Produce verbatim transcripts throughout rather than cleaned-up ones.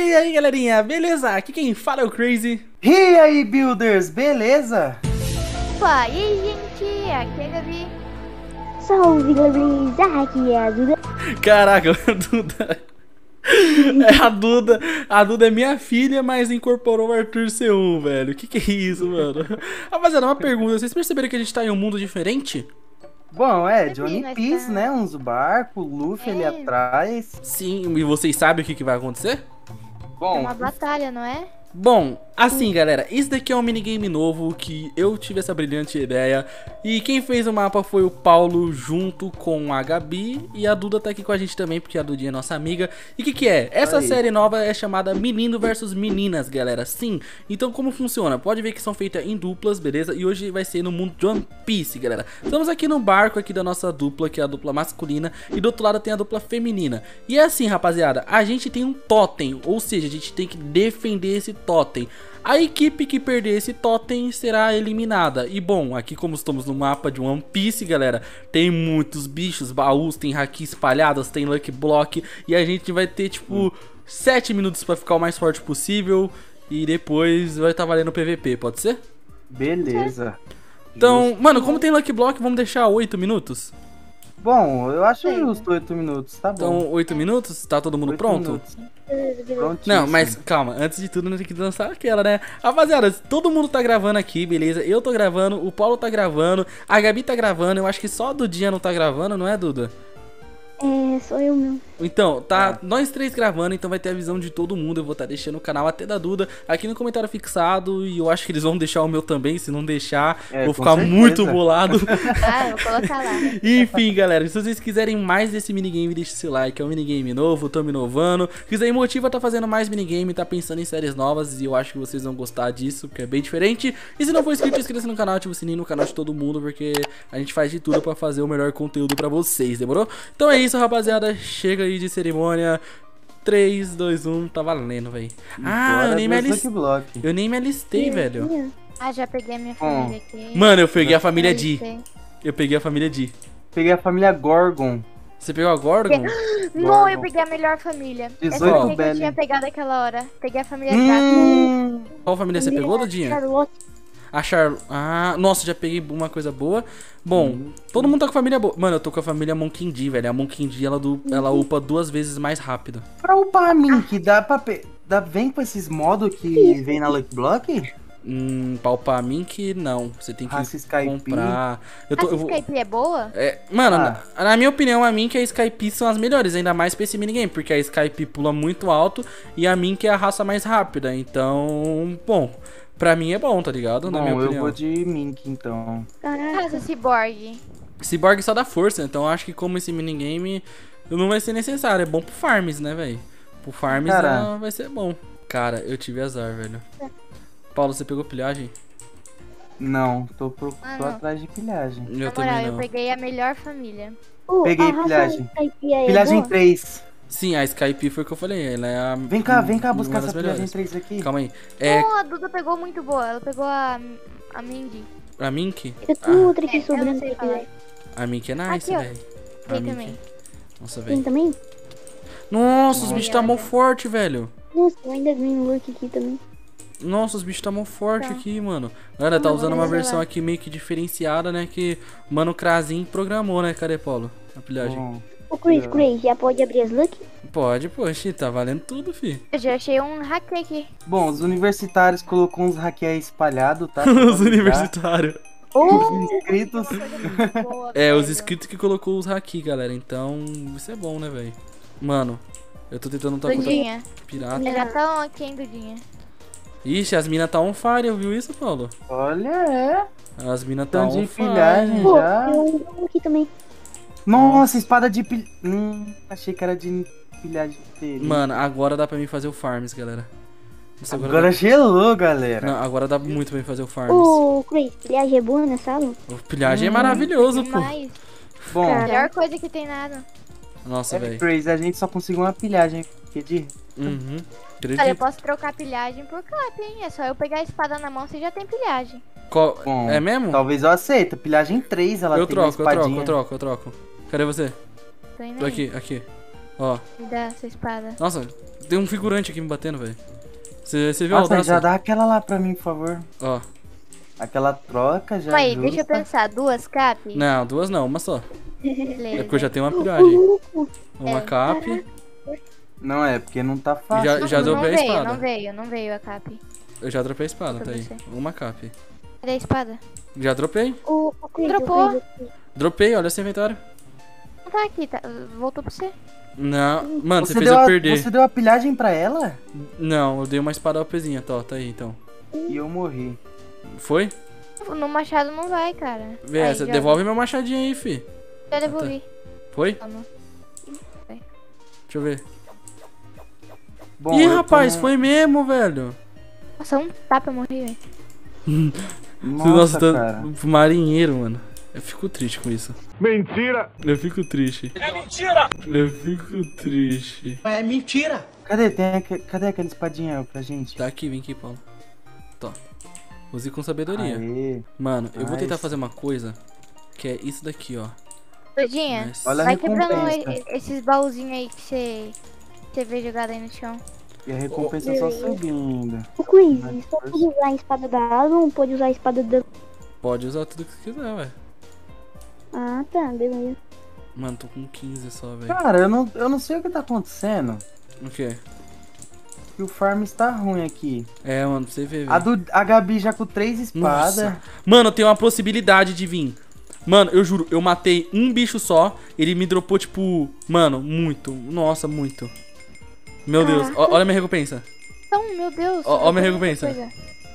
E aí galerinha, beleza? Aqui quem fala é o Crazy. E aí builders, beleza? Opa, e aí gente, aqui é a Gabi. Salve galerinha, aqui é a Duda. Caraca, a Duda É a Duda, a Duda é minha filha, mas incorporou o Arthur C um, velho. Que que é isso, mano? Rapaziada, uma pergunta, vocês perceberam que a gente tá em um mundo diferente? Bom, é, Percebi, Johnny mas Piece, tá- né? Uns barcos, Luffy ali É. atrás. Sim, e vocês sabem o que que vai acontecer? É Bom, uma batalha, não é? Bom, assim galera, isso daqui é um minigame novo que eu tive essa brilhante ideia. E quem fez o mapa foi o Paulo junto com a Gabi. E a Duda tá aqui com a gente também, porque a Dudinha é nossa amiga. E o que que é? Essa Aí. série nova é chamada Menino versus Meninas, galera. Sim, então como funciona? Pode ver que são feitas em duplas, beleza? E hoje vai ser no mundo de One Piece, galera. Estamos aqui no barco aqui da nossa dupla, que é a dupla masculina. E do outro lado tem a dupla feminina. E é assim, rapaziada, a gente tem um totem, ou seja, a gente tem que defender esse totem. A equipe que perder esse totem será eliminada. E bom, aqui como estamos no mapa de One Piece, galera, tem muitos bichos, baús, tem haki espalhados, tem Lucky Block. E a gente vai ter tipo sete minutos pra ficar o mais forte possível. E depois vai estar valendo o P V P, pode ser? beleza. Então, Justo. mano, como tem Lucky Block, vamos deixar oito minutos? Bom, eu acho Sim. justo oito minutos, tá bom. Então, oito minutos? Tá todo mundo Oito pronto? minutos. Beleza, Prontíssimo. Não, mas calma, antes de tudo, nós temos que dançar aquela, né? Rapaziada, todo mundo tá gravando aqui, beleza? Eu tô gravando, o Paulo tá gravando, a Gabi tá gravando, eu acho que só a Dudinha não tá gravando, não é, Duda? É, sou eu mesmo. Então, tá nós três gravando, então vai ter a visão de todo mundo. Eu vou estar deixando o canal até da Duda aqui no comentário fixado. E eu acho que eles vão deixar o meu também. Se não deixar, É, vou com ficar certeza. muito bolado. Ah, eu vou colocar lá. Enfim, galera, se vocês quiserem mais desse minigame, deixe seu like. É um minigame novo, tô me inovando. Se quiser motiva, tá fazendo mais minigame, tá pensando em séries novas. E eu acho que vocês vão gostar disso, porque é bem diferente. E se não for inscrito, inscreva-se no canal, ativa o sininho no canal de todo mundo, porque a gente faz de tudo pra fazer o melhor conteúdo pra vocês, demorou? Então é isso, rapaziada. Chega aí de cerimônia. três, dois, um, tá valendo, velho. Ah, eu Bora nem me ver os alistei. Lucky Block. Eu nem me alistei, velho. Ah, já peguei a minha família aqui. Mano, eu peguei a família D. Alistei. Eu peguei a família D. Peguei a família Gorgon. Você pegou a Gorgon? Não, eu peguei a melhor família. Essa dezoito família que eu Belly. tinha pegado aquela hora. Peguei a família Hum, Qual família você pegou, Dudinha? Charlotte. A Char... Ah, nossa, já peguei uma coisa boa. Bom, todo mundo tá com a família boa. Mano, eu tô com a família Monkin D, velho. A Monkin D, ela, du... ela upa duas vezes mais rápido. pra upar a Mink, dá pra... Pe... Dá... Vem com esses modos que vem na Lucky Block? Hum, palpar Mink, não. Você tem que Raça Skype. comprar... Eu A tô... eu vou- Skype é boa? É, mano, Ah. na, na minha opinião, a Mink e a Skype são as melhores, ainda mais pra esse minigame, porque a Skype pula muito alto e a Mink é a raça mais rápida, então, bom, pra mim é bom, tá ligado? Na minha Bom, eu opinião. vou de Mink então. Caraca. Casa Cyborg. Cyborg só dá força, então eu acho que como esse minigame não vai ser necessário, é bom pro farms, né, velho? Pro farms Cara. ah, vai ser bom. Cara, eu tive azar, velho. Paulo, você pegou pilhagem? Não, tô, pro... Ah, tô não. atrás de pilhagem. Eu Na também moral, eu não. peguei a melhor família. Oh, Peguei a raça pilhagem. Skype é Pilhagem boa? três. Sim, a Skype foi o que eu falei, ela é a... Vem cá, vem cá uma buscar das essa pilhagem melhores. três aqui. Calma aí. É Oh, a Duda pegou muito boa. Ela pegou a, a Mindy. a Mink? Eu tenho outra É, aqui eu não sobrando sei se falar. quiser. A Mink é nice, Aqui, ó. velho. A Tem Mink. também. Nossa, Tem velho. também? Nossa, os Olha, bichos tá mó olha. forte, velho. Nossa, eu ainda vi um look aqui também. Nossa, os bichos tá mó forte Tá. aqui, mano. Galera, tá Não, usando vamos uma ver versão lá. aqui meio que diferenciada, né? Que o Mano Krasin programou, né? Cadê, Paulo? A pilhagem. Bom, Ô, Chris, É. Chris, já pode abrir as look? Pode, poxa, tá valendo tudo, fi. Eu já achei um hack aqui. bom, os universitários colocou uns hackeados espalhados, tá? Os universitários. Os inscritos. É, os inscritos que colocou os haki, galera. Então, isso é bom, né, velho? Mano, eu tô tentando lutar contra Dudinha. pirata. Já tá aqui, hein, Dudinha. Ixi, as minas tá on fire, viu isso, Paulo? Olha, é. As minas tá Então on de fire. pilhagem. Pô, Já. eu ando um aqui também. Nossa, espada de pilha. Hum, achei que era de pilhagem dele. Mano, agora dá pra mim fazer o farms, galera. Nossa, Agora dá... gelou, galera. Não, agora dá muito pra mim fazer o farms. Ô, Chris, pilhagem é boa nessa aula? O pilhagem é maravilhoso, pô. Demais. Bom, Cara. Melhor coisa que tem nada. Nossa, é velho. crazy, a gente só conseguiu uma pilhagem. Pedir? Uhum. Olha, eu Acredito. posso trocar pilhagem por cap, hein? É só eu pegar a espada na mão, você já tem pilhagem. Qual- Bom, É mesmo? Talvez eu aceite. Pilhagem três, ela Eu tem troco, uma eu troco, espadinha. eu troco, eu troco. Cadê você? Tô indo Tô aí. aqui, aqui. Ó. Me dá essa espada. Nossa, Tem um figurante aqui me batendo, velho. Você viu a Nossa, audácia? já dá aquela lá pra mim, por favor. Ó. Aquela troca já Aí, justa. deixa eu pensar. Duas cap? Não, duas não, uma só. É Beleza. porque eu já tenho uma pilhagem. louco. Uma É. cap. Não é, porque não tá E fácil. já, Não, já não dropei a veio, espada. não veio, não veio a cap. Eu já dropei a espada, tá aí. Pra você. Uma cap. Cadê a espada? Já dropei. O, o Chris, Dropou. o Chris, o Chris. Dropei, olha esse inventário. Não tá aqui, tá. Voltou pra você. Não, mano, você, Você, fez deu eu a, perder. você deu a pilhagem pra ela? Não, eu dei uma espada OPzinha, tá, ó, tá aí então. E eu morri. Foi? No machado não vai, cara. Vê, Aí, você já- devolve meu machadinho aí, fi. Já devolvi. Foi? Toma. Deixa eu ver. Bom, Ih, eu tô rapaz, no- foi mesmo, velho. Nossa, um tapa eu morri, velho. Nossa, tá- cara. marinheiro, mano. Eu fico triste com isso. Mentira! Eu fico triste. É mentira! Eu fico triste. É mentira! Cadê? Tem aque- Cadê aquela espadinha pra gente? Tá aqui, vem aqui, Paulo. Tó. Use com sabedoria. Aê. Mano, eu vou tentar Nice. fazer uma coisa que é isso daqui, ó. Todinha, Nice. Olha a vai quebrando recompensa. e- esses baúzinhos aí que você, você vê jogado aí no chão. E a recompensa só subindo. O Chris, Mas só força. pode usar a espada da Adam ou pode usar a espada da... Pode usar tudo que você quiser, velho. Ah, tá, beleza. Mano, tô com quinze só, velho. Cara, eu não, eu não sei o que tá acontecendo. O quê? Que o farm está ruim aqui. É, mano, pra você ver, A, velho. do, a Gabi já com três espadas. Nossa. Mano, tem uma possibilidade de vir. Mano, eu juro, eu matei um bicho só. Ele me dropou, tipo, mano, muito. Nossa, muito. Meu Deus, ó- olha a minha recompensa. Então, meu Deus. Ó, ó eu minha tenho muita recompensa. coisa.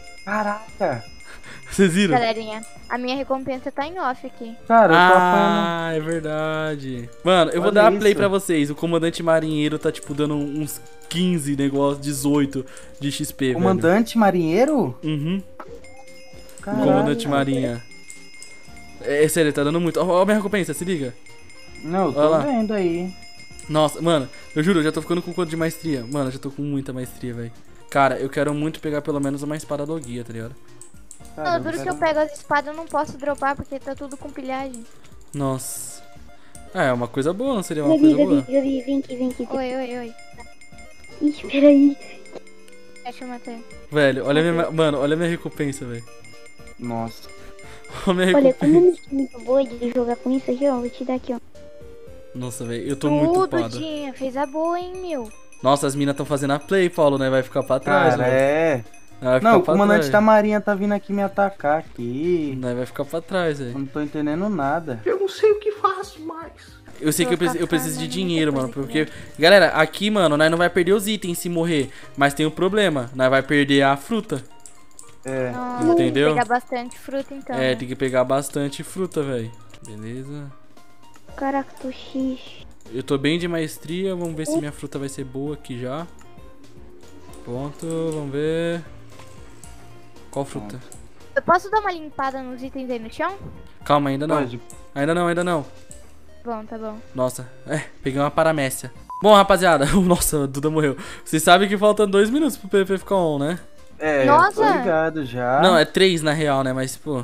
Caraca. Vocês viram? Galerinha, a minha recompensa tá em off aqui. Cara, eu tô apanhando. Ah, é verdade. Mano, eu vou Olha dar a play isso. pra vocês. O comandante marinheiro tá, tipo, dando uns quinze negócios, dezoito de X P, Comandante marinheiro? velho. Uhum. Caralho. Comandante marinha. É, é sério, tá dando muito. Ó, ó a minha recompensa, se liga. Não, eu tô Olha lá. vendo aí. Nossa, mano, eu juro, eu já tô ficando com quanto de maestria? Mano, eu já tô com muita maestria, velho. Cara, eu quero muito pegar pelo menos uma espada do guia, tá ligado? Cara, Não, duro que eu quero- pego as espadas, eu não posso dropar porque tá tudo com pilhagem. Nossa. Ah, é uma coisa boa, não seria uma Gabi, coisa Gabi, boa? Gabi, vem aqui, vem aqui. Oi, oi, oi. Ixi, peraí. Deixa eu matar. Velho, olha a minha. Mano, olha a minha recompensa, velho. Nossa. Olha a minha Olha, como eu recompensa. me sinto muito boa de jogar com isso aqui, ó, vou te dar aqui, ó. Nossa, velho, eu tô muito Tudo, upado. tinha. Fez a boa, hein, meu. Nossa, as minas tão fazendo a play, Paulo, né? Vai ficar pra trás, Cara, né? é. Vai ficar Não, o pra comandante trás. da marinha tá vindo aqui me atacar aqui. Né, vai ficar pra trás, Eu velho. não tô entendendo nada. Eu não sei o que faço mais. Eu sei que eu, Vou preciso, eu ficar preciso de farmando dinheiro, muita mano. coisa Porque, aqui, galera, aqui, mano, nós não vai perder os itens se morrer. Mas tem um problema, nós vai perder a fruta. É. Nossa, Entendeu? Tem que pegar bastante fruta, então. É, né? tem que pegar bastante fruta, velho. Beleza. Caraca, tô X. Eu tô bem de maestria, vamos ver se minha fruta vai ser boa aqui já. Ponto, vamos ver. Qual fruta? Eu posso dar uma limpada nos itens aí no chão? Calma, ainda não. Pode. Ainda não, ainda não. Bom, tá bom. Nossa, é, peguei uma paramécia. Bom, rapaziada, nossa, a Duda morreu. Vocês sabem que faltam dois minutos pro P V P ficar on, né? É, Nossa! eu tô ligado já. Não, é três na real, né? Mas, pô.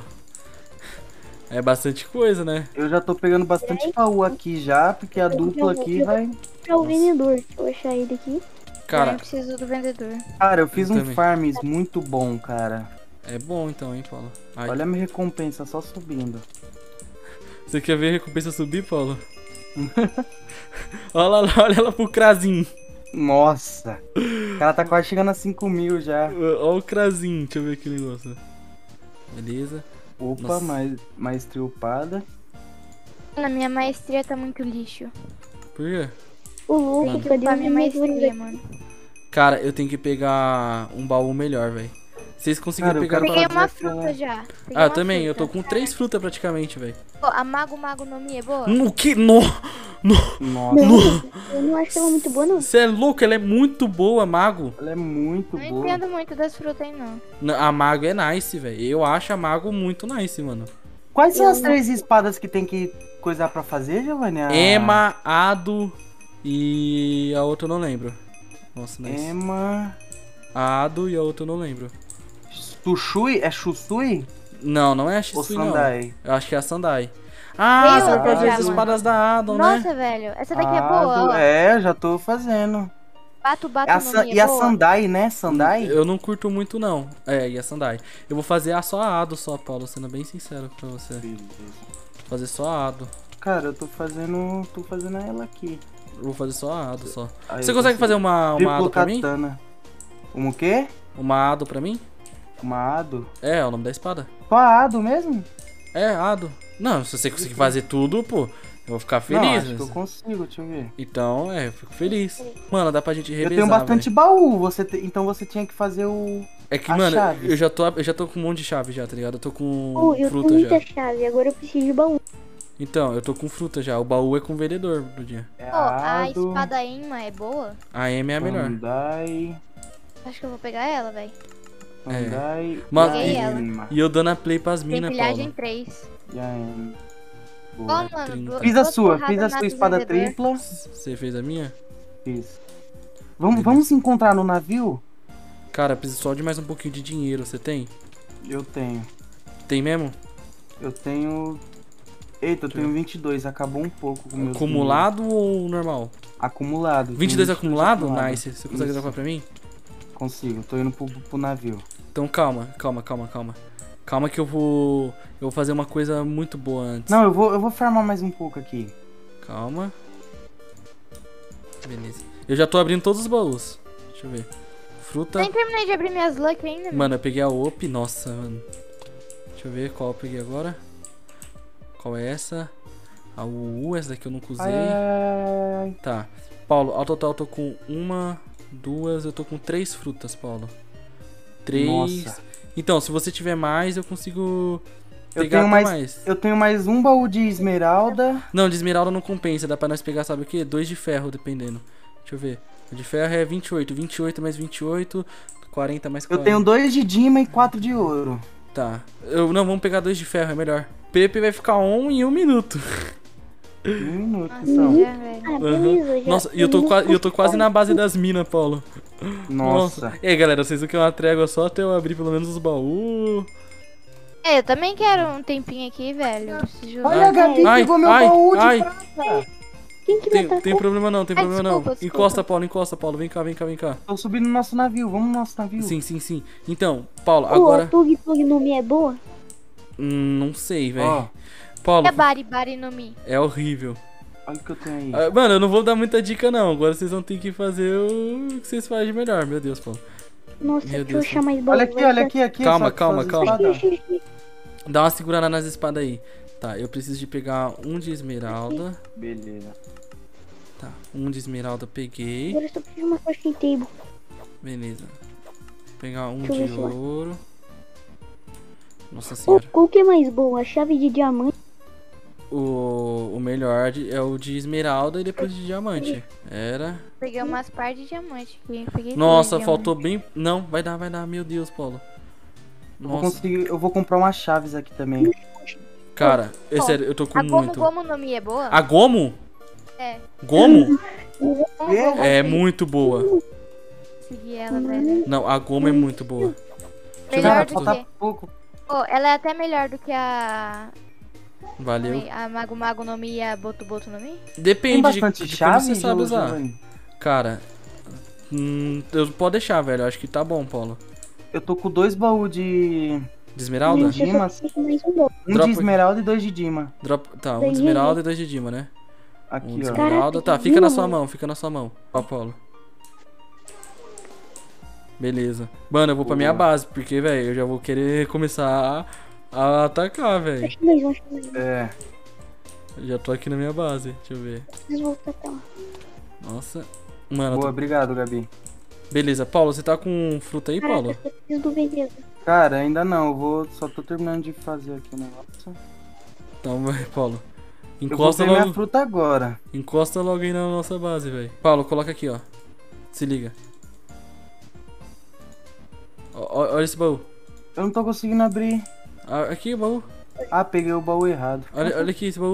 É bastante coisa, né? Eu já tô pegando bastante baú aqui já, porque a dupla aqui vai... É o vendedor, deixa eu achar ele aqui. Eu Cara, preciso do vendedor. Cara, eu fiz Eu um também. farms muito bom, cara. é bom então, hein, Paulo? Ai, Olha a minha recompensa só subindo. Você quer ver a recompensa subir, Paulo? olha lá, olha ela pro Krasin. Nossa! O cara tá quase chegando a cinco mil já. Olha o Krasin, deixa eu ver aqui o negócio. Beleza. Opa, Nossa. mais, mais upada. Na minha maestria tá muito lixo. Por quê? O louco, Tem que cadê upar o minha vendedor maestria, aqui? mano. Cara, eu tenho que pegar um baú melhor, velho. Vocês conseguiram Cara, eu pegar... quero Peguei fazer uma aquela- fruta já. Peguei Ah, eu uma também, eu tô fruta. com três frutas praticamente, velho. Pô, a Mago Mago no Mi é boa? No que? No! No! Nossa, Não, eu não acho ela muito boa, não. Você é louco, ela é muito boa, Mago. ela é muito Não boa. entendo muito das frutas aí, não. N- A Mago é nice, velho. Eu acho a Mago muito nice, mano. Quais são as três espadas que tem que coisar pra fazer, Giovanni? A... Ema, Ado e a outra eu não lembro. Nossa, nice. Ema... A Ado e a outra eu não lembro. Sushui? É Shusui? Não, não é a Ou Shisui, não. Vai. Eu acho que é a Sandai. Ah, Veio você vai outra fazer já, as mano. espadas da Adon, né? Nossa, velho. Essa daqui é Ah, boa, do- ó. É, já tô fazendo. Bato, bato É a no San- Mi é e a boa? Sandai, né? Sandai? Eu não curto muito, não. É, e a Sandai. Eu vou fazer a só a Ado só, Paulo, sendo bem sincero pra você. Beleza. Vou fazer só a Ado. Cara, eu tô fazendo. tô fazendo ela aqui. Eu vou fazer só a Ado só. Aí Você eu consegue consigo. fazer uma, uma Ado pra mim? Katana. Uma o quê? Uma Ado pra mim? Uma Ado? É, é o nome da espada. Só a Ado mesmo? É, Ado. Não, se você conseguir fazer tudo, pô, eu vou ficar Não, feliz. acho que eu mas- consigo, deixa eu ver. Então, é, eu fico feliz. Mano, dá pra gente revezar, Eu tenho bastante velho. baú, você te- então você tinha que fazer o. É que, as mano, chaves. eu já, tô, eu já tô com um monte de chave já, tá ligado? Eu tô com Oh, eu tenho fruta muita já. chave, agora eu preciso de baú. Então, eu tô com fruta já. O baú é com o vendedor do dia. É Pô, a Ado, espada Emma é boa? A M é a melhor. Sandai. Acho que eu vou pegar ela, velho. Sandai. Mas- e a Peguei ela. Emma. E eu dando a play pras minas, Empilhagem Paulo. três. E a Emma. Ó, Boa. mano, trinta. duas- Fiz a duas sua, porradas fiz a mata sua o espada vendedor. tripla. Você fez a minha? Fiz. Vamos, vamos se encontrar no navio? Cara, preciso só de mais um pouquinho de dinheiro. Você tem? Eu tenho. Tem mesmo? Eu tenho. Eita, eu tenho vinte e dois, acabou um pouco com meus Acumulado ou normal? dinheiros. Acumulado. vinte e dois tenho acumulado? acumulado. Nice. Você consegue Isso. dropar pra mim? Consigo, tô indo pro, pro navio. Então calma, calma, calma, calma. Calma que eu vou. Eu vou fazer uma coisa muito boa antes. Não, eu vou, eu vou farmar mais um pouco aqui. Calma. Beleza. Eu já tô abrindo todos os baús. Deixa eu ver. Fruta. Nem terminei de abrir minhas luck ainda, mano. Mano, eu peguei a O P. Nossa, mano. Deixa eu ver qual eu peguei agora. Qual é essa? A U U, essa daqui eu nunca usei. Ai, ai, ai. Tá. Paulo, ao total eu tô com uma, duas, eu tô com três frutas, Paulo. Três. Nossa. Então, se você tiver mais, eu consigo Eu pegar tenho até mais, mais. eu tenho mais um baú de esmeralda. Não, de esmeralda não compensa, dá pra nós pegar, sabe o quê? Dois de ferro, dependendo. Deixa eu ver. O de ferro é vinte e oito, vinte e oito mais vinte e oito, quarenta mais Eu quarenta. tenho dois de dima e quatro de ouro. Tá. Eu, não, vamos pegar dois de ferro, é melhor. Pepe vai ficar on em um minuto. Um minuto, Nossa, então. já, velho. Ah, beleza, já. Nossa, e eu tô, qua- e eu tô quase na base das minas, Paulo. Nossa. E aí, galera, vocês não querem uma trégua só até eu abrir pelo menos os baús? É, eu também quero um tempinho aqui, velho. Eu preciso- Olha, a Gabi Ai, pegou meu ai, baú de ai. prata. Quem que me Tem, atacou? tem problema não, tem Ai, problema desculpa, não. desculpa. Encosta, Paulo, encosta, Paulo. Vem cá, vem cá, vem cá. Tô subindo no nosso navio, vamos no nosso navio. Sim, sim, sim. Então, Paulo, Ô, agora... a Tug Tug no Mi é boa? Hum, não sei, velho. Ó, Paulo, E a Bari Bari no Mi? é horrível. olha o que eu tenho aí. Ah, mano, eu não vou dar muita dica não. Agora vocês vão ter que fazer o que vocês fazem de melhor. Meu Deus, Paulo. Nossa, Meu deixa Deus. eu achar mais baú. Olha aqui, vai olha ser- aqui, aqui. Calma, suas- calma, suas calma. espadas. Achei, achei, achei. Dá uma segurada nas espadas aí. Tá, eu preciso de pegar um de esmeralda. Beleza. Tá, um de esmeralda peguei. Agora eu só preciso de uma crafting table. Beleza. Pegar um Deixa eu ver de se vai. ouro. Nossa Ô, senhora. qual que é mais boa? A chave de diamante? O, o melhor de- é o de esmeralda e depois de diamante. Era. Peguei umas par de diamante aqui. Peguei Nossa, dois faltou bem. Não, vai dar, vai dar. Meu Deus, Paulo. Eu vou, Nossa, conseguir, eu vou comprar umas chaves aqui também. cara, é Ó, sério, eu tô com diamante. A Gomo muito. Gomo no Mi é boa? A Gomo? É. Gomo? Gomo, quê? Gomo, É sim. muito boa. Segui ela, velho. Não, a Gomo é muito boa. Deixa eu ver Melhor quanto do eu que... tô. Falta pouco. Pô, ela é até melhor do que a... Valeu. A Mago Mago no Mi e a Boto Boto no Mi? Tem Depende de, bastante de como chave, você sabe Jo- usar. Giovanni? Cara, hum, eu pode deixar, velho. Eu acho que tá bom, Paulo. Eu tô com dois baús de... De esmeralda? Nossa, eu só Dima. preciso de mais um baú. Um Dropa- de esmeralda e dois de dima. Drop... Tá, um de Daí, esmeralda e dois de dima, né? Um Aqui, de ó. esmeralda. Caraca, Tá, que fica na dima, sua mano. mão, fica na sua mão. Ó, Paulo. Beleza. Mano, eu vou pra minha Boa. base, porque, velho, eu já vou querer começar a, a atacar, velho. Acho mais um, acho mais um. É. Eu já tô aqui na minha base. Deixa eu ver. Preciso voltar pra lá. Nossa. Mano, eu Boa, tô... obrigado, Gabi. Beleza. Paulo, você tá com fruta aí, Caraca, Paulo? eu só preciso do vendedor. Cara, ainda não. Eu vou... Só tô terminando de fazer aqui o negócio. Então, vai, Paulo. Eu vou Encosta ver minha logo, fruta agora. encosta logo aí na nossa base, velho. Paulo, coloca aqui, ó. Se liga. Ó, ó- olha esse baú. Eu não tô conseguindo abrir. Ah, aqui o baú. Ah, peguei o baú errado. Olha, olha aqui esse baú.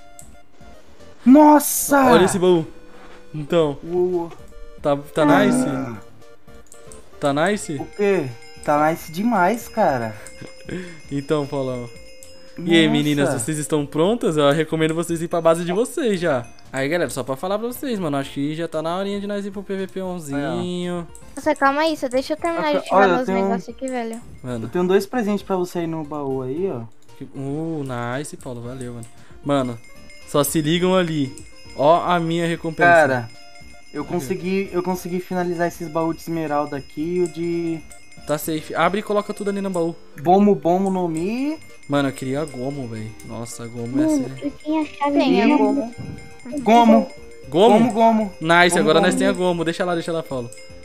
Nossa! Olha esse baú. Então, O... tá, tá nice? Ah, Tá nice? o quê? Tá nice demais, cara. Então, Paulão. E aí, meninas, Nossa. vocês estão prontas? Eu recomendo vocês ir pra base de vocês já. Aí, galera, só pra falar pra vocês, mano, acho que já tá na horinha de nós ir pro P V P onze. Nossa, calma aí, só deixa eu terminar de Olha, ativar eu meus tenho um- negócios aqui, velho. Eu Mano, tenho dois presentes pra você aí no baú aí, ó. que- uh, nice, Paulo, valeu, mano. Mano, só se ligam ali. Ó a minha recompensa. Cara, eu consegui, eu consegui finalizar esses baús de esmeralda aqui e o de Tá safe. Abre e coloca tudo ali no baú. Bomo Bomo no Mi. Mano, eu queria a Gomo, velho. Nossa, a Gomo é Mano, assim. eu tinha a chave Tem, é dele. como. Gomo, Gomo? Gomo, Gomo. Nice, Gomo, agora nós Gomo. tem a Gomo. Deixa lá, deixa lá, Paulo.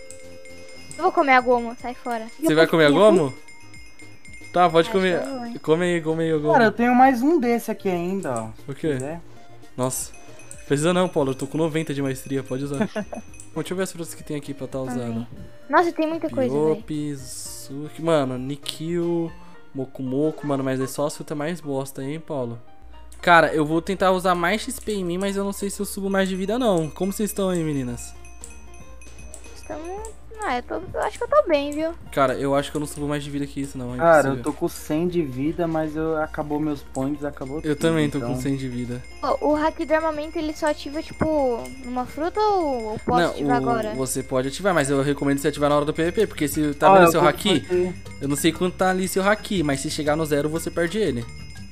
Eu vou comer a goma, sai fora. Você vai comer a Gomo? Tá, pode Acho comer. que eu vou, hein. Come aí, come aí a Gomo. Cara, eu tenho mais um desse aqui ainda, ó. O Se quê? quiser. Nossa. Precisa não, Paulo. Eu tô com noventa de maestria, pode usar. Bom, deixa eu ver as frutas que tem aqui pra tá usando. Nossa, tem muita coisa, velho. Piopis, Suki. Mano, Nikil, Moku Moku, mano, mas é só as frutas mais bosta, hein, Paulo? Cara, eu vou tentar usar mais X P em mim, mas eu não sei se eu subo mais de vida, não. Como vocês estão aí, meninas? Estamos... Ah, eu, tô... eu acho que eu tô bem, viu? Cara, eu acho que eu não subo mais de vida que isso, não. É Cara, eu impossível. tô com cem de vida, mas eu acabou meus points, acabou Eu tudo, também tô então... com cem de vida. O, o hack do armamento, ele só ativa, tipo, numa fruta ou eu posso não, ativar o- agora? você pode ativar, mas eu recomendo você ativar na hora do P V P, porque se tá Ó, vendo eu seu vou haki, fazer- eu não sei quanto tá ali seu haki, mas se chegar no zero, você perde ele.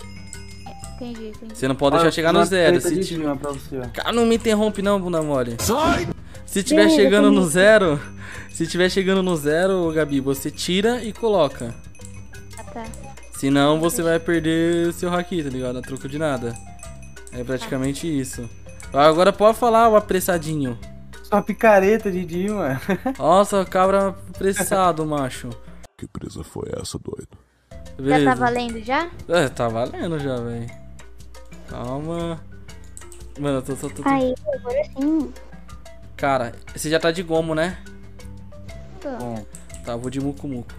Entendi, entendi. Você não pode Ó, deixar eu chegar fiz no uma zero. treta Se de tiver... cima pra você, ó. Cara, não me interrompe não, bunda mole. Se tiver Não, eu chegando no também. zero, se tiver chegando no zero, Gabi, você tira e coloca. Ah, tá. Senão você vai perder seu haki, tá ligado? A troco de nada. É praticamente isso. Agora pode falar, o apressadinho. Só picareta, Didi, mano. Nossa, cabra apressado, macho. Que presa foi essa, doido? Já Beleza. tá valendo já? É, tá valendo já, velho. Calma. Mano, eu tô, tô, tô, tô... Aí, agora sim. Cara, você já tá de gomo, né? Tô. Bom, Tá, eu vou de muco muco.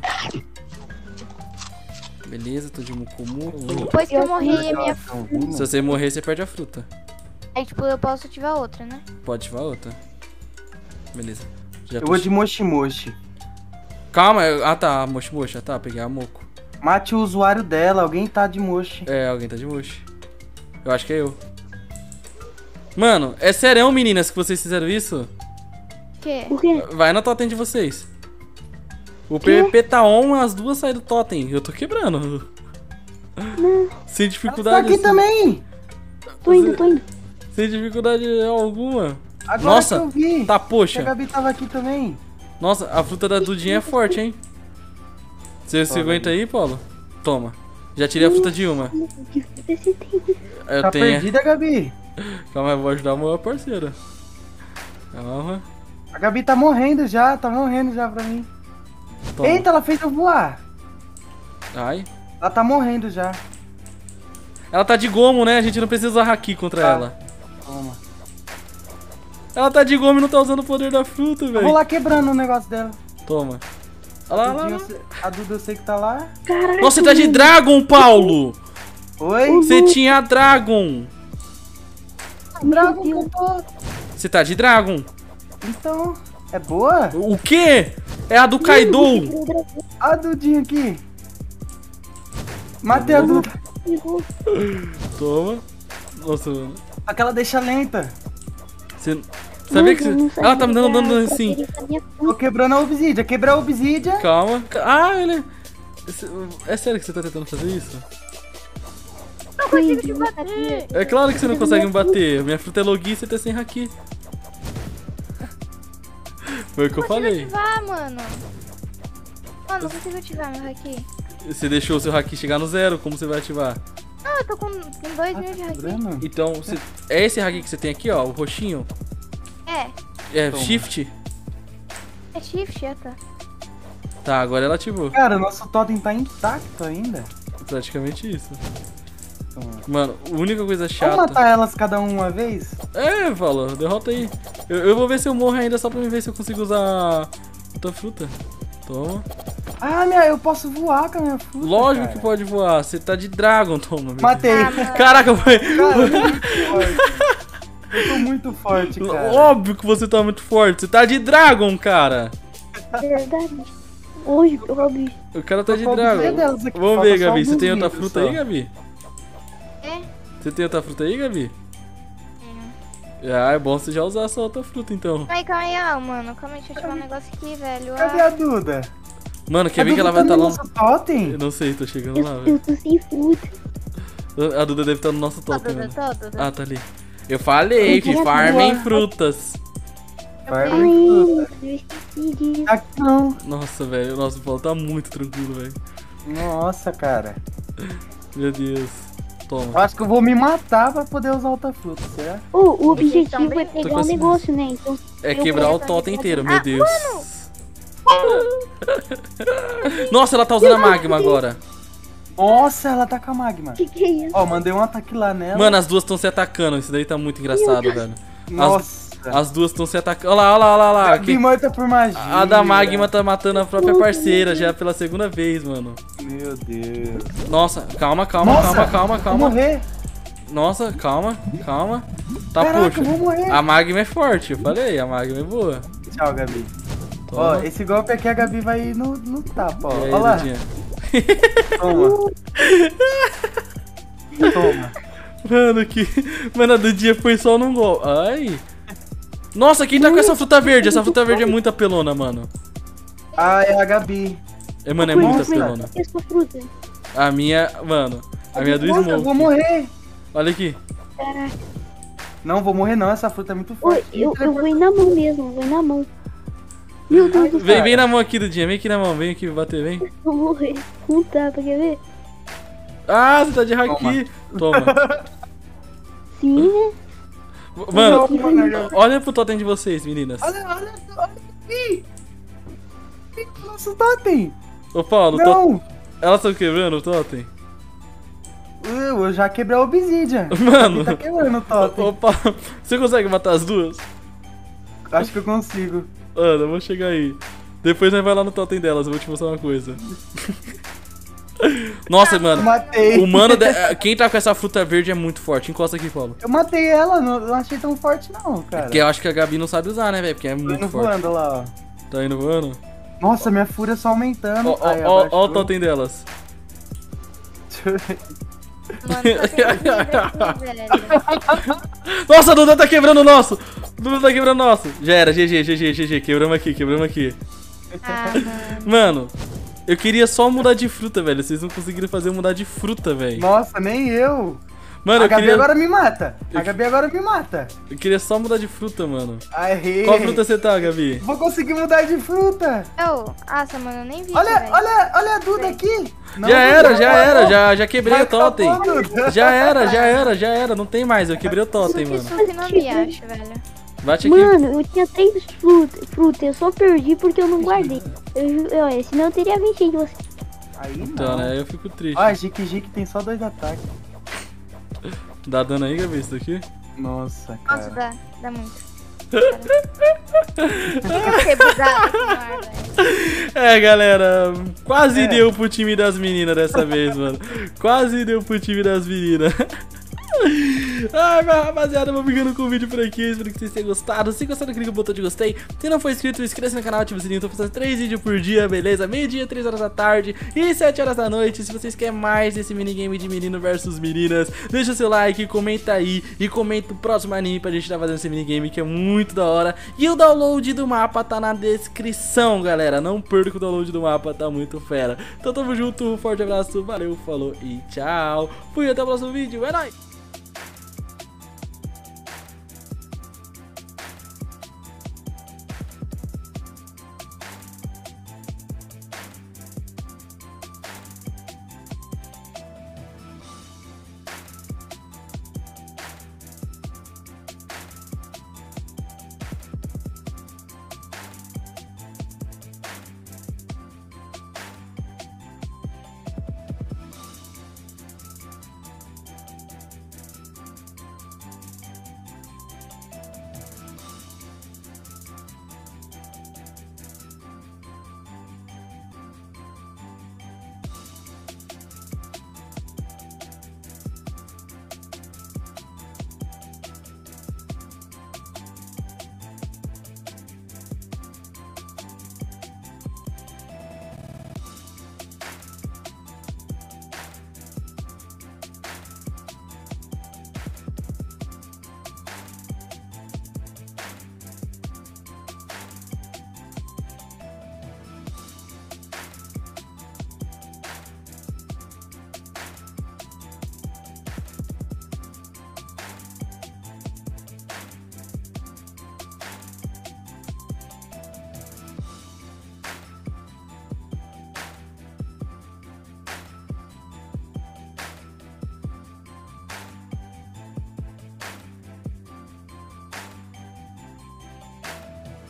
Beleza, tô de muco muco. Depois que eu morrer, a minha... então, viu, Se você morrer, você perde a fruta. Aí, tipo, eu posso ativar outra, né? Pode ativar outra. Beleza. Já eu tô vou che- de Moshi Moshi. Calma, eu- ah tá, mochi mochi, ah, tá, peguei a moco. Mate o usuário dela, alguém tá de Moshi. É, alguém tá de mochi. Eu acho que é eu. Mano, é sério, meninas, que vocês fizeram isso? O quê? Por quê? Vai no totem de vocês. O P V P tá on, as duas saem do totem. Eu tô quebrando. Sem Tá dificuldade. aqui assim. também! Tô indo, tô indo. Sem dificuldade alguma. Agora Nossa, que eu vi! tá A poxa. Gabi tava aqui também. Nossa, a fruta da Dudinha é forte, hein? Você, você Toma, aguenta aí, Paulo? Toma. Já tirei a fruta de uma. Que fruta você tem? Eu Tá tenho. perdida, Gabi. Calma, eu vou ajudar o meu parceiro. Calma. A Gabi tá morrendo já, tá morrendo já pra mim. Toma. Eita, ela fez eu voar. Ai. Ela tá morrendo já. Ela tá de gomo, né? A gente não precisa usar haki contra Tá. ela. Toma. Ela tá de gomo e não tá usando o poder da fruta, Eu vou velho. lá quebrando o negócio dela. Toma. Olha lá, A olha Duda, lá. eu sei- a Duda eu sei que tá lá. Caralho. Nossa, você tá de Dragon, Paulo! Oi? Você tinha Dragon. Dragon que Deus. eu tô. Você tá de Dragon. Então, é boa? O quê? É a do Kaido. A Dudinha aqui. Matei a Duda. Toma. Nossa, mano. Aquela deixa lenta. Você... Sabia que Nossa, eu não você... Ela tá me dando dano sabia assim. que eu sabia Tô quebrando a obsidia. Quebrei a obsidia. Calma. Ah, ele... Esse- É sério que você tá tentando fazer isso? Não consigo te bater. É claro que você não consegue me bater. Minha fruta é logi e você tá sem haki. Foi o que eu Não consigo falei. ativar, mano. Mano, não consigo ativar meu haki. Você deixou o seu haki chegar no zero, como você vai ativar? Não, eu tô com, com dois mil de haki. Quebrando? Então, você... é esse haki que você tem aqui, ó, o roxinho. É, É Toma. shift. é shift, é, tá. Tá, agora ela ativou. Cara, o nosso totem tá intacto ainda. Praticamente isso. Toma. Mano, a única coisa Vamos chata... matar elas cada um uma vez? É, Paulo, derrota aí. Eu, eu vou ver se eu morro ainda só pra me ver se eu consigo usar outra fruta. Toma. Ah, minha, eu posso voar com a minha fruta. Lógico cara. que pode voar. Você tá de Dragon, toma. meu Matei. Ah, mano. Caraca, foi. Cara, eu tô muito forte. Eu tô muito forte, cara. Óbvio que você tá muito forte. Você tá de Dragon, cara. Verdade. Hoje eu abri. O cara tá Tô de com a Dragon. obsidia delas aqui, Vamos falta ver, só Gabi. Você alguns tem outra litros fruta só. aí, Gabi? Você tem outra fruta aí, Gabi? Tenho. Ah, é bom você já usar essa outra fruta, então. Ai, calma aí, ah, mano. Calma aí, deixa eu tirar um negócio aqui, velho. Cadê Ah, a Duda? Mano, quer A ver que Duda ela vai tá estar no lá? nosso totem? Eu não sei, tô chegando Eu, lá, eu velho. tô sem fruta. A Duda deve estar no nosso Tô, totem, Duda, mano. tô, Duda. Ah, tá ali. Eu falei que farmem frutas. Vai, Ai, eu esqueci disso. Aqui não. Nossa, velho. Nossa, o Paulo tá muito tranquilo, velho. Nossa, cara. Meu Deus. Eu Toma. acho que eu vou me matar pra poder usar outra fruta, será? Oh, o Vocês estão objetivo bem? é Tô pegar o conseguindo. negócio, né? Então, É eu quebrar o vou- totem inteiro, meu Ah, Deus. Nossa, ela tá usando a magma agora. Nossa, ela tá com a magma. que que é isso? Ó, mandei um ataque lá nela. Mano, as duas estão se atacando. Isso daí tá muito engraçado, velho. Nossa. As duas estão se atacando. Olha lá, olha lá, olha lá. Gabi Aqui. morta por magia. A da magma tá matando a própria parceira já pela segunda vez, mano. Meu Deus. Nossa, calma, calma, Nossa, calma, calma, Vou calma. morrer. Nossa, calma, calma. Tá, Caraca, puxa. eu vou morrer. A magma é forte, eu falei, a magma é boa. Tchau, Gabi. Toma. Ó, esse golpe aqui a Gabi vai ir no, no tapa, ó. E aí, Ó lá. Dudinha? Toma. Toma. Mano, que. Mano, a Dudinha foi só num gol. Ai. Nossa, quem tá com essa fruta verde? Essa fruta verde é muito apelona, mano. Ah, é a Gabi. É, mano, é Nossa, muito Nossa. apelona. Eu sou fruta. A minha, mano. A minha é do Nossa, eu vou Smoke. morrer. Olha aqui. Caraca. Não, vou morrer não. Essa fruta é muito Ô, forte. eu, eu vou ir na mão mesmo, vou ir na mão. Meu Deus do Vem, céu, vem na mão aqui, Dudinha. Vem aqui na mão. Vem aqui bater, vem. vou morrer. Um tapa, quer ver? Ah, você tá de haki. Toma. Sim, né? Mano, Não, olha pro totem de vocês, meninas. Olha, olha, olha aqui. Fica no nosso totem. Ô, Paulo, to... Não. elas estão quebrando o totem? Eu, eu já quebrei a obsidian. Mano. Tá quebrando o totem. Ô, Paulo, você consegue matar as duas? Acho que eu consigo. Mano, eu vou chegar aí. Depois nós vai lá no totem delas, eu vou te mostrar uma coisa. Nossa, mano. Matei. O mano, de... quem tá com essa fruta verde é muito forte. Encosta aqui, Paulo. Eu matei ela, não, não achei tão forte não, cara. Porque eu acho que a Gabi não sabe usar, né, velho? Porque é Tô muito indo forte. voando lá, ó. Tá indo voando? Nossa, minha fúria só aumentando. Ó, ó, Ai, ó, abaixou. ó o totem delas. Mano, tô sem vida aqui, velho. Nossa, a Duda tá quebrando o nosso! Duda tá quebrando o nosso! Já era, G G, G G, G G. Quebramos aqui, quebramos aqui. Ah, mano. Mano, eu queria só mudar de fruta, velho. Vocês não conseguiram fazer eu mudar de fruta, velho. Nossa, nem eu. Mano, a eu Gabi queria, agora me mata. A Eu- Gabi agora me mata. eu queria só mudar de fruta, mano. Aê. Qual fruta você tá, Gabi? Vou conseguir mudar de fruta. Eu, nossa, mano, eu nem vi. Olha, velho. olha, olha a Duda aqui. Não, Já era, Duda, já não, era, não. já, já quebrei Vai o totem. tá bom, Duda. Já era, já era, já era. Não tem mais, eu quebrei o totem, mano. Quase não me acho, velho. Bate aqui. Mano, eu tinha três frutas, fruta, eu só perdi porque eu não guardei. Eu, eu, eu, senão eu teria vencido você. Aí Então, não. né, eu fico triste. Ó, a Jique Jique tem só dois ataques. Dá dano aí, Gabi, isso daqui? Nossa, Nossa, cara. dá, dá muito. Eu fiquei bugado aqui no ar, velho. É, galera, quase É. deu pro time das meninas dessa vez, mano. Quase deu pro time das meninas. Ai, minha rapaziada, eu vou ficando com o vídeo por aqui. Espero que vocês tenham gostado. Se gostaram, clica no botão de gostei. Se não for inscrito, inscreva-se no canal, ativa o sininho. Tô fazendo três vídeos por dia, beleza? Meio-dia, três horas da tarde e sete horas da noite. Se vocês querem mais desse minigame de menino versus meninas, deixa o seu like, comenta aí e comenta o próximo anime pra gente estar fazendo esse minigame, que é muito da hora. E o download do mapa tá na descrição, galera. Não perca o download do mapa, tá muito fera. Então tamo junto, um forte abraço, valeu, falou e tchau. Fui, até o próximo vídeo, é nóis!